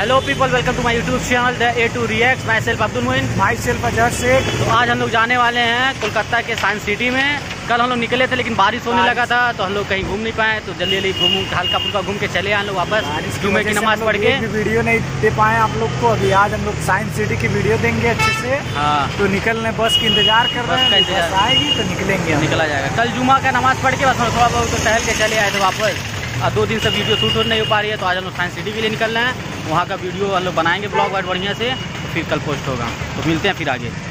Hello people, welcome to my YouTube channel the A to react. Myself Abdul Moin, myself Azhar Shaikh. तो आज हम लोग जाने वाले हैं कोलकाता के साइंस सिटी में। कल हम लोग निकले थे लेकिन बारिश होने लगा था तो हम लोग कहीं घूम नहीं पाए, तो जल्दी जल्दी हल्का फुल्का घूम के चले आए हम लोग वापस जुमे की नमाज पढ़ के। वीडियो नहीं दे पाए आप लोग को। अभी आज हम लोग साइंस सिटी की वीडियो देंगे अच्छे से। हाँ, तो निकलने बस की इंतजार कर रहे हैं, बस आएगी तो निकलेंगे, निकला जाएगा। कल जुमा का नमाज पढ़ के बस थोड़ा बहुत तो टहल के चले आए थे वापस। और 2 दिन से वीडियो शूट नहीं हो पा रही है, तो आज हम लोग साइंस सिटी के लिए निकल रहे हैं। वहाँ का वीडियो हम लोग बनाएंगे ब्लॉग बहुत बढ़िया से, तो फिर कल पोस्ट होगा। तो मिलते हैं फिर आगे।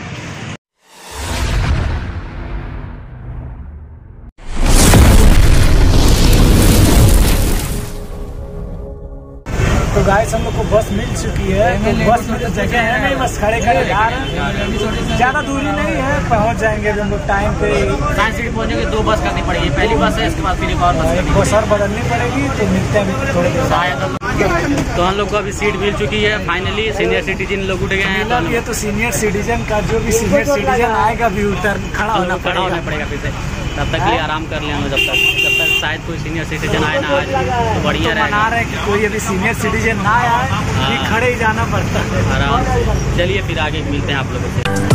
तो गाइस हम लोग को बस मिल चुकी है। तो बस में तो जगह है नहीं, बस खड़े खड़े जा रहे हैं। ज़्यादा दूरी नहीं है, पहुंच जाएंगे हम लोग टाइम पे। साइंस सिटी पहुंचने के 2 बस करनी पड़ेगी। पहली बस है, इसके बाद फिर एक और बस और बदलनी पड़ेगी। तो मिलते हैं थोड़े देर शायद। तो हम लोग को अभी सीट मिल चुकी है फाइनली। सीनियर सिटीजन लोग उठ गए हैं। तो ये तो सीनियर सिटीजन का जो भी सीनियर सिटीजन आएगा भी खड़ा होना पड़ेगा फिर से। तब तक ये आराम कर लें जब तक शायद कोई सीनियर सिटीजन आए ना आए तो बढ़िया रहेगा। मना रहे हैं कि कोई अभी सीनियर सिटीजन ना आए, खड़े ही जाना पड़ता है आराम से। चलिए फिर आगे मिलते हैं आप लोगों से।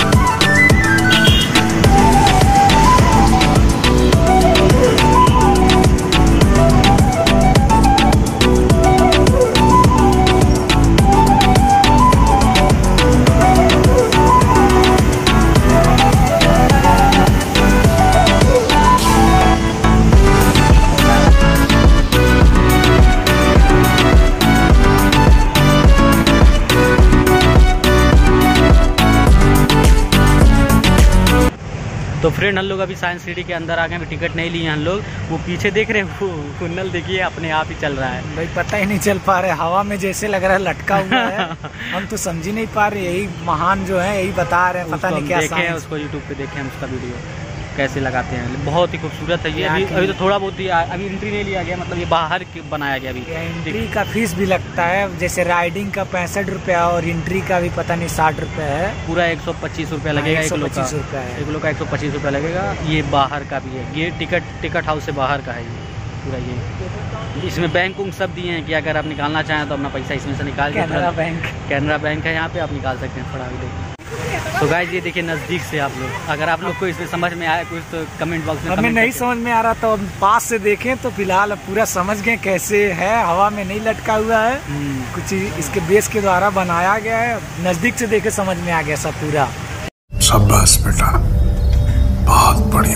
तो फ्रेंड हम लोग अभी साइंस सिटी के अंदर आ गए। टिकट नहीं लिए हम लोग। वो पीछे देख रहे हैं, वो कुन्नल देखिए अपने आप ही चल रहा है भाई। पता ही नहीं चल पा रहे, हवा में जैसे लग रहा है लटका हुआ है। हम तो समझ ही नहीं पा रहे। यही महान जो है यही बता रहे हैं, पता नहीं क्या देखे हैं उसको यूट्यूब पे, देखे हम उसका वीडियो कैसे लगाते हैं। बहुत ही खूबसूरत है ये। अभी तो थोड़ा बहुत ही अभी एंट्री नहीं लिया गया, मतलब ये बाहर बनाया गया। अभी एंट्री का फीस भी लगता है, जैसे राइडिंग का 65 रुपया और एंट्री का भी पता नहीं 60 रुपया है। पूरा 125 रुपया लगेगा। 125 रुपया है। एक लोग का 125 रुपया लगेगा। ये बाहर का भी है, ये टिकट हाउस से बाहर का है ये पूरा। ये इसमें बैंक उंक सब दिए हैं कि अगर आप निकालना चाहें तो अपना पैसा इसमें से निकाल के। कैनरा बैंक है यहाँ पे, आप निकाल सकते हैं थोड़ा भी। तो गाइस ये देखिए नज़दीक से आप लोग, अगर आप लोग को इसमें समझ में आया कुछ तो कमेंट बॉक्स में। हमें नहीं समझ में आ रहा तो हम पास से देखें तो फिलहाल अब पूरा समझ गए कैसे है। हवा में नहीं लटका हुआ है, कुछ इसके बेस के द्वारा बनाया गया है। नजदीक से देखे समझ में आ गया सब पूरा। शाबाश बेटा, बहुत बढ़िया।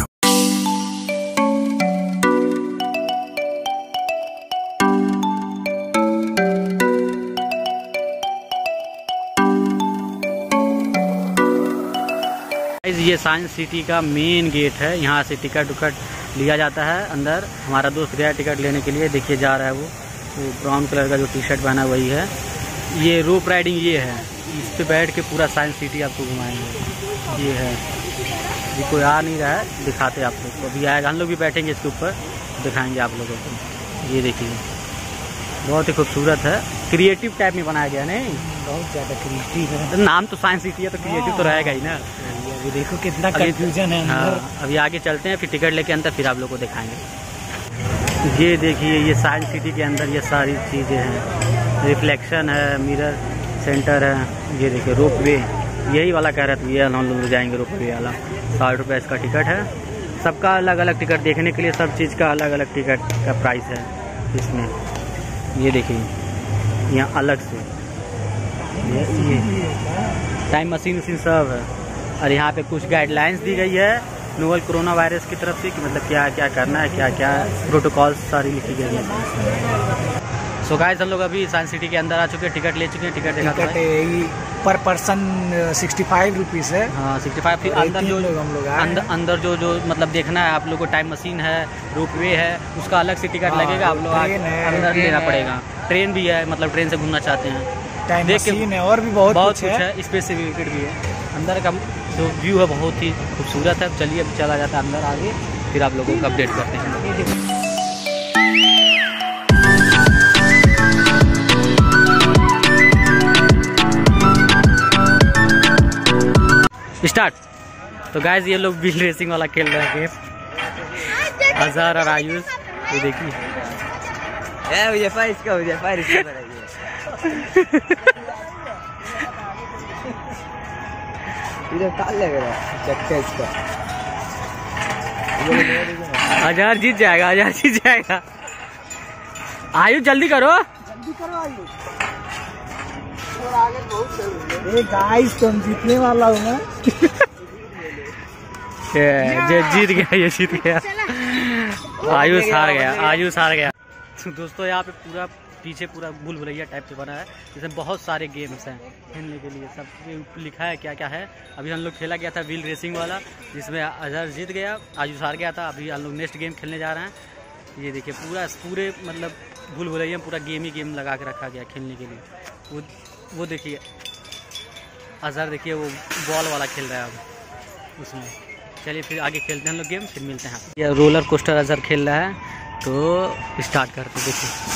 ये साइंस सिटी का मेन गेट है। यहाँ से टिकट उकट लिया जाता है अंदर। हमारा दोस्त गया टिकट लेने के लिए, देखिए जा रहा है वो ब्राउन कलर का जो टी शर्ट पहना वही है। ये रोप राइडिंग ये है, इस पे बैठ के पूरा साइंस सिटी आपको घुमाएंगे। ये है, ये कोई आ नहीं रहा है, दिखाते आप लोग को। अभी आएगा, हम लोग भी बैठेंगे इसके ऊपर, दिखाएंगे आप लोगों को। ये देखिए बहुत ही खूबसूरत है, क्रिएटिव टाइप में बनाया गया। नहीं बहुत ज़्यादा क्रिएटिव है। नाम तो साइंस सिटी है तो क्रिएटिव तो रहेगा ही ना। अभी देखो कितना कंफ्यूजन है। हाँ, अभी आगे चलते हैं, फिर टिकट लेके अंदर फिर आप लोग को दिखाएंगे। ये देखिए ये साइंस सिटी के अंदर ये सारी चीज़ें हैं। रिफ्लेक्शन है, मिरर सेंटर है। ये देखिए रोप वे, यही वाला कह रहा था, ये हम लोग जाएंगे रोप वे वाला। 60 रुपये इसका टिकट है। सबका अलग अलग टिकट, देखने के लिए सब चीज़ का अलग अलग टिकट का प्राइस है इसमें। ये देखिए यहाँ अलग से ये टाइम मशीन सब है। और यहाँ पे कुछ गाइडलाइंस दी गई है नोवल कोरोना वायरस की तरफ से कि मतलब क्या क्या करना है, क्या क्या प्रोटोकॉल्स सारी लिखी गई है। सो गाइस हम लोग अभी साइंस सिटी के अंदर आ चुके हैं, टिकट ले चुके हैं। टिकट पर पर्सन 65 रुपीज़ है। हाँ 65। फिर अंदर जो मतलब देखना है आप लोग को, टाइम मशीन है, रोप वे है, उसका अलग से टिकट लगेगा। आप लोग अंदर लेना पड़ेगा। ट्रेन भी है, मतलब ट्रेन से घूमना चाहते हैं, टाइम मशीन है, और भी बहुत कुछ है। स्पेशल विकेट भी है। अंदर का जो व्यू है बहुत ही खूबसूरत है। चलिए अब चला जाता है अंदर आगे, फिर आप लोगों को अपडेट करते हैं। स्टार्ट। तो गाइस ये लोग व्हील रेसिंग वाला खेल रहे हैं गेम। अजहर और आयुष, ये देखिए इसका लग रहा है चक्का इसका। आजाद जीत जाएगा, आजाद जीत जाएगा। आयुष जल्दी करो, जल्दी करो आयुष। और आगे बहुत चल रही है गाइस, तुम जीतने वाला हूँ मैं। ये जीत गया, ये जीत गया। आयुष हार गया, आयुष हार गया। तो दोस्तों यहाँ पे पूरा पीछे पूरा भूल भुलैया टाइप से बना है, जिसमें बहुत सारे गेम्स हैं खेलने के लिए, सब लिखा है क्या क्या है। अभी हम लोग खेला गया था व्हील रेसिंग वाला, जिसमें अजहर जीत गया, आयुष हार गया था। अभी हम लोग नेक्स्ट गेम खेलने जा रहे हैं। ये देखिए पूरे मतलब भूल भुलैया पूरा गेम ही गेम लगा के रखा गया खेलने के लिए। वो देखिए अजहर, देखिए वो बॉल वाला खेल रहा है अब उसमें। चलिए फिर आगे खेलते हैं हम लोग गेम, फिर मिलते हैं। ये रोलर कोस्टर अजहर खेल रहा है, तो स्टार्ट करते देखिए।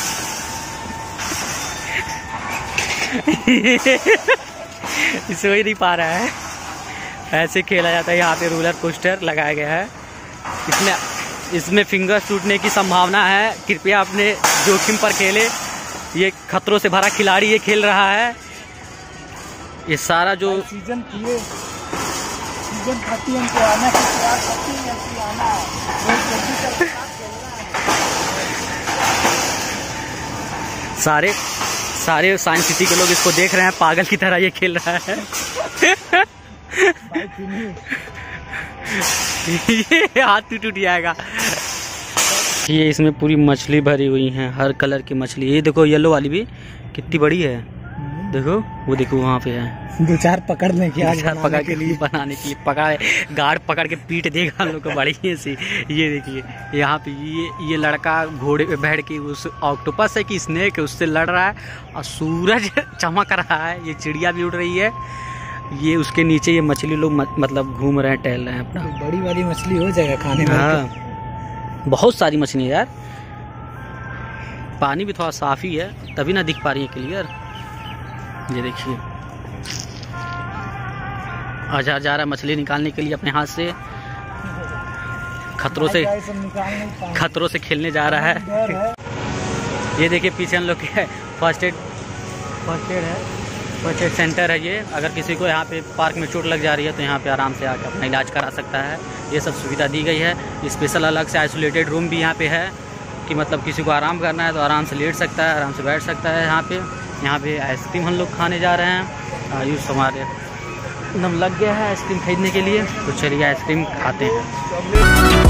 इसे ही नहीं पा रहा है, ऐसे खेला जाता है। यहाँ पे रोलर कोस्टर लगाया गया है, इसमें फिंगर टूटने की संभावना है। कृपया अपने जोखिम पर खेले, ये खतरों से भरा खिलाड़ी ये खेल रहा है। ये सारा जो सीजन 30 को आना है। सारे साइंस सिटी के लोग इसको देख रहे हैं, पागल की तरह ये खेल रहा है। ये हाथ टूट जाएगा। ये इसमें पूरी मछली भरी हुई है, हर कलर की मछली। ये देखो येलो वाली भी कितनी बड़ी है, देखो वो देखो वहाँ पे है। 2-4 पकड़ लें क्या, पकड़ के लिए बनाने के लिए पकड़ गार्ड पकड़ के पीट देगा हम लोग को बढ़िया से। ये देखिए यहाँ पे ये लड़का घोड़े पे बैठ के उस ऑक्टोपस है कि स्नेक है उससे लड़ रहा है, और सूरज चमक रहा है। ये चिड़िया भी उड़ रही है, ये उसके नीचे ये मछली लोग मतलब घूम रहे हैं, टहल रहे हैं अपना। बड़ी वाली मछली हो जाएगा खाने में। हाँ बहुत सारी मछली है यार, पानी भी थोड़ा साफ ही है तभी ना दिख पा रही है क्लियर। ये देखिए आजा जा रहा मछली निकालने के लिए अपने हाथ से, खतरों से खेलने जा रहा है। ये देखिए पीछे हम लोग के फर्स्ट एड सेंटर है ये। अगर किसी को यहाँ पे पार्क में चोट लग जा रही है तो यहाँ पे आराम से आकर अपना इलाज करा सकता है। ये सब सुविधा दी गई है। स्पेशल अलग से आइसोलेटेड रूम भी यहाँ पे है कि मतलब किसी को आराम करना है तो आराम से लेट सकता है, आराम से बैठ सकता है। यहाँ पे आइसक्रीम हम लोग खाने जा रहे हैं। आयुष हमारे एकदम लग गया है आइसक्रीम खरीदने के लिए, तो चलिए आइसक्रीम खाते हैं।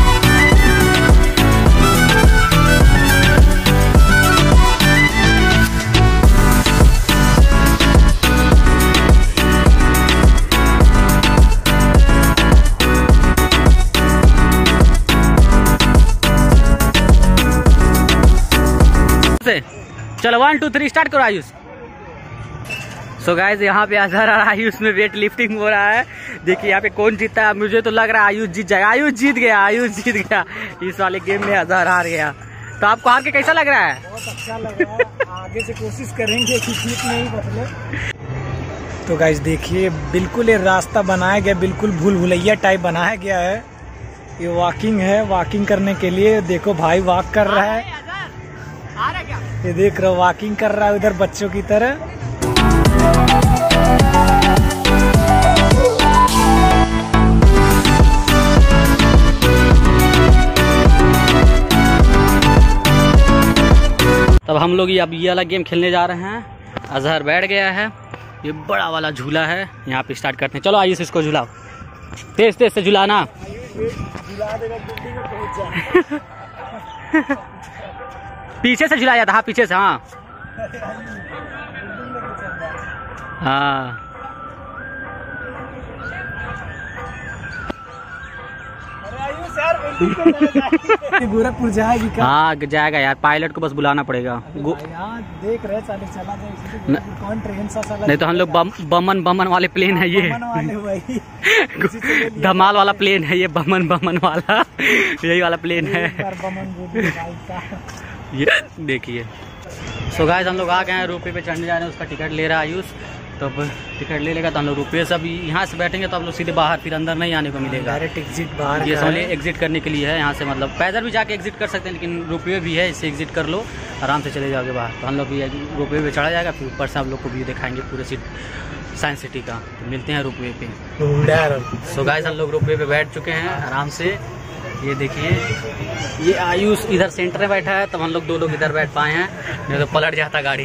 चलो 1 2 3 स्टार्ट करो आयुष। सो गाइस यहाँ पे अजहर और आयुष में वेट लिफ्टिंग हो रहा है। देखिए यहाँ पे कौन जीतता है, मुझे तो लग रहा है आयुष जीत जाएगा। आयुष जीत गया। इस वाले गेम में अजहर हार गया। तो आपको हार के कैसा लग रहा है? बहुत अच्छा लग रहा है। आगे से कोशिश करेंगे कि जीत नहीं बदले। तो गाइस देखिए बिल्कुल ये रास्ता बनाया गया, बिल्कुल भूल भुलैया टाइप बनाया गया है। ये वॉकिंग है, वॉकिंग करने के लिए देखो भाई वॉक कर रहा है। ये देख रहे हो वॉकिंग कर रहा है उधर बच्चों की तरह। तब हम लोग अब ये वाला गेम खेलने जा रहे हैं। अजहर बैठ गया है, ये बड़ा वाला झूला है, यहाँ पे स्टार्ट करते हैं। चलो आइए इसको झुलाओ, तेज तेज से झुलाना। पीछे से झुलाया था, हाँ पीछे से, हाँ हाँ। गोरखपुर जाएगी क्या? हाँ जाएगा यार, पायलट को बस बुलाना पड़ेगा। देख रहे चला जाए कौन ट्रेन सा नहीं तो हम लोग बमन वाले प्लेन है ये, धमाल वाला प्लेन है ये, बमन वाला यही वाला प्लेन है ये। देखिए सो गाइस हम लोग आ गए हैं, रोपवे पे चढ़ने जा रहे हैं, उसका टिकट ले रहा है आयुष। तो अब टिकट ले लेगा तो हम लोग रुपये सब यहाँ से बैठेंगे तो हम लोग सीधे बाहर, फिर अंदर नहीं आने को मिलेगा। डायरेक्ट एग्जिट बाहर ये समझ एग्जिट करने के लिए है, यहाँ से मतलब पैदल भी जाके एग्जिट कर सकते हैं, लेकिन रुपये भी है, इससे एग्जिट कर लो, आराम से चले जाओगे बाहर। तो हम लोग भी रुपये पे चढ़ा जाएगा, फिर ऊपर से आप लोग को व्यू दिखाएंगे पूरे साइंस सिटी का। तो मिलते हैं रुपये पे। सो गाइस हम लोग रुपये पे बैठ चुके हैं आराम से। ये देखिए ये आयुष इधर सेंटर में बैठा है, तब हम लोग 2 लोग इधर बैठ पाए हैं, नहीं तो पलट जाता गाड़ी।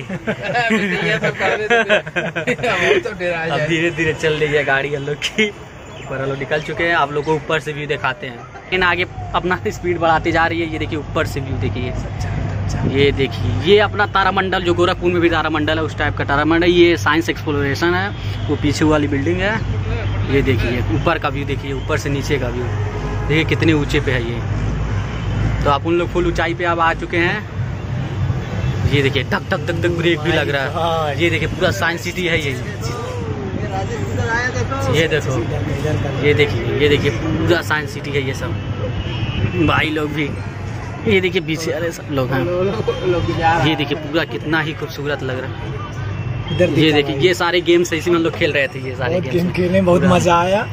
अब धीरे धीरे चल रही है गाड़ी हम लोग की। ऊपर हम लोग निकल चुके हैं, आप लोग को ऊपर से व्यू दिखाते हैं, लेकिन आगे अपना स्पीड बढ़ाती जा रही है। ये देखिए ऊपर से व्यू देखिए, ये देखिए ये अपना तारामंडल, जो गोरखपुर में भी तारामंडल है उस टाइप का तारामंडल। ये साइंस एक्सप्लोरेशन है, वो पीछे वाली बिल्डिंग है। ये देखिए ऊपर का व्यू देखिए, ऊपर से नीचे का व्यू देखिए कितने ऊंचे पे है ये। तो आप उन लोग फुल ऊंचाई पे अब आ चुके हैं। ये देखिए धक धक धक धक ब्रेक भी लग रहा है। ये देखिए पूरा साइंस सिटी है ये देखो, ये देखिए पूरा साइंस सिटी है ये सब। भाई लोग भी ये देखिए पीछे अरे सब लोग हैं। ये देखिए पूरा कितना ही खूबसूरत लग रहा है। ये देखिए ये सारे गेम्स इसी में हम लोग खेल रहे थे, ये सारे गेम खेलने बहुत मजा आया।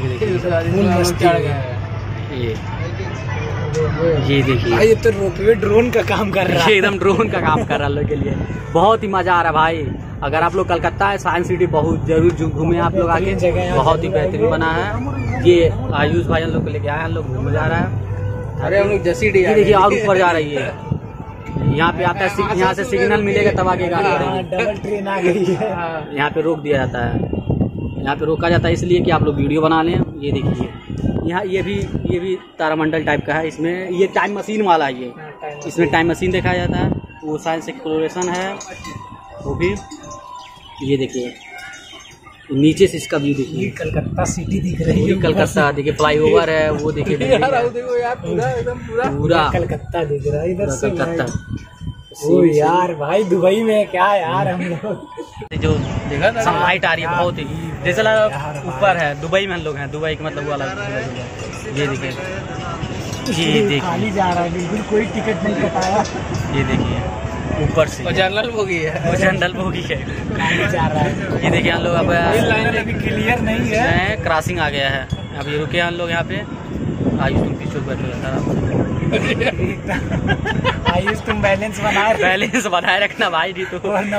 ये देखिए ये तो रोपवे ड्रोन का काम कर रहा है, एकदम ड्रोन का काम कर रहा है लोग के लिए। बहुत ही मजा आ रहा है भाई। अगर आप लोग कलकत्ता है साइंस सिटी बहुत जरूर घूमे आप लोग आगे, बहुत ही बेहतरीन बना है। ये आयुष भाई हम लोग को लेके आए, हम लोग घूमने जा रहा है। अरे हम लोग जैसी देखिए और ऊपर जा रही है, यहाँ पे आता है, यहाँ से सिग्नल मिलेगा तब आगे गाड़ी बढ़ेगी। डबल ट्रेन आ गई है, यहाँ पे रोक दिया जाता है, यहाँ पे रोका जाता है इसलिए कि आप लोग वीडियो बना लें। ये देखिए यहाँ ये भी तारामंडल टाइप का है। इसमें ये टाइम मशीन वाला है, ये इसमें टाइम मशीन दिखाया जाता है। वो साइंस एक्सप्लोरेशन है वो भी। ये देखिए नीचे से इसका व्यू देखिए, कलकत्ता सिटी दिख रही है, कलकत्ता देखिए फ्लाईओवर है वो देखिए पूरा कलकत्ता दिख रहा है इधर से। कलकत्ता ओ यार भाई दुबई में क्या यार हम लोग जो देखा सनलाइट आ रही है बहुत ही, जैसे ऊपर है दुबई में हम लोग हैं, दुबई का मतलब वाला। ये देखिए खाली जा रहा है, बिल्कुल कोई टिकट नहीं कटाया। ये देखिए ऊपर से जनरल बोगी है, वो जनरल बोगी है, खाली जा रहा है। ये देखिए हम लोग अब लाइन अभी क्लियर नहीं है, क्रॉसिंग आ गया है। अभी रुके हम लोग यहाँ पे। आयुष तुम पीछे बैठे आयुष तुम बैलेंस बनाए रखना भाई, जी तो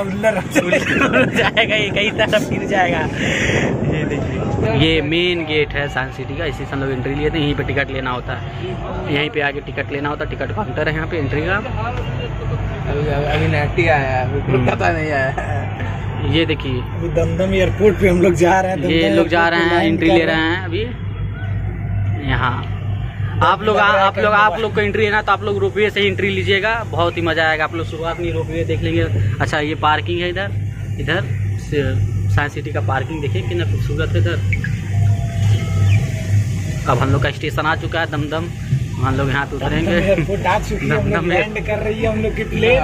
जाएगा ये कई तरफ फिर जाएगा। ये देखिए ये मेन गेट है साइंस सिटी का, इसी से हम लोग एंट्री लिए थे। यहीं पे टिकट लेना होता है, यहीं पे आगे टिकट लेना होता है, टिकट काउंटर है यहाँ पे एंट्री का। अभी नेटी आया है, पता नहीं आया। ये देखिए दमदम एयरपोर्ट पे हम लोग जा रहे हैं, ये लोग जा रहे हैं, एंट्री ले रहे हैं अभी यहाँ। आप लोग को एंट्री है ना, तो आप लोग रोपवे से ही एंट्री लीजिएगा, बहुत ही मजा आएगा। आप लोग शुरुआत में रोपवे देख लेंगे। अच्छा ये पार्किंग है इधर साइंस सिटी का पार्किंग देखिए कितना खूबसूरत है इधर। अब हम लोग का स्टेशन आ चुका है दमदम, हम लोग यहाँ पे उतरेंगे। दमदम लैंड कर रही है हम लोग की प्लेन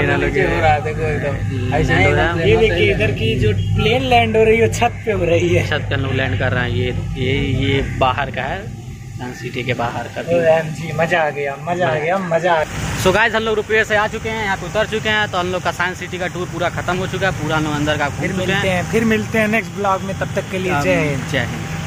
एकदम। ये देखिए इधर की जो प्लेन लैंड हो रही है छत पे हो रही है, छत पे हम लोग लैंड कर रहे हैं। ये बाहर का है साइंस सिटी के बाहर का। जी मजा आ गया। सो गाइस हम लोग रुपये से आ चुके हैं, यहाँ पे उतर चुके हैं। तो हम लोग का साइंस सिटी का टूर पूरा खत्म हो चुका है, पूरा हम लोग अंदर का फिर मिलते हैं नेक्स्ट ब्लॉग में। तब तक के लिए जय हिंद।